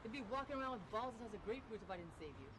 You'd be walking around with balls the size of grapefruits if I didn't save you.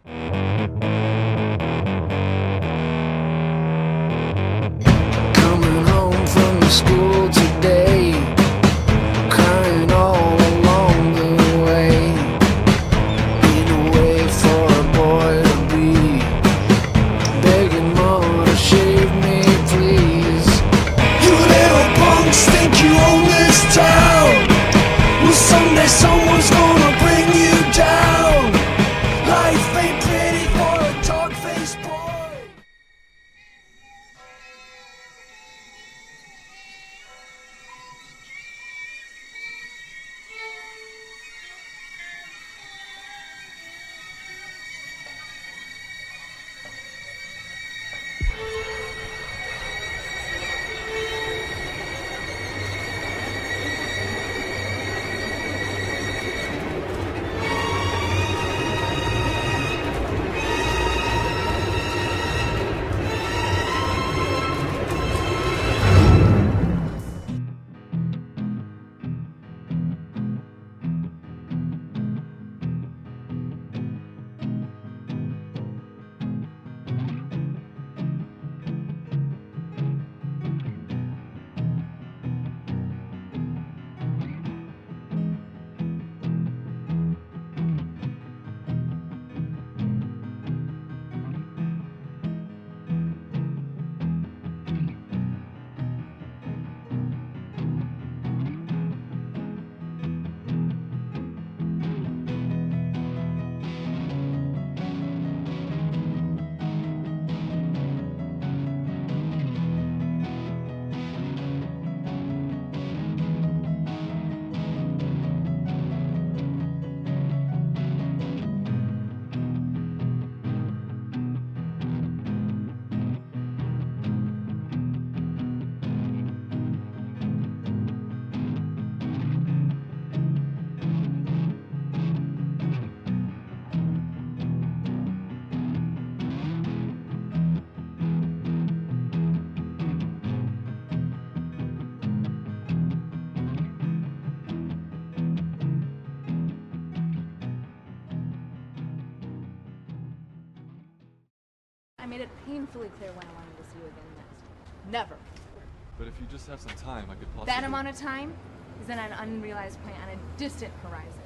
Coming home from school today, crying all along the way. Need a way for a boy to be, begging mama to shave me, please. You little punks think you own this town. Well, someday someone's gonna bring you down. Life ain't pretty for a dog-faced boy. I made it painfully clear when I wanted to see you again next. Never. But if you just have some time, I could possibly... That amount of time is in an unrealized point on a distant horizon.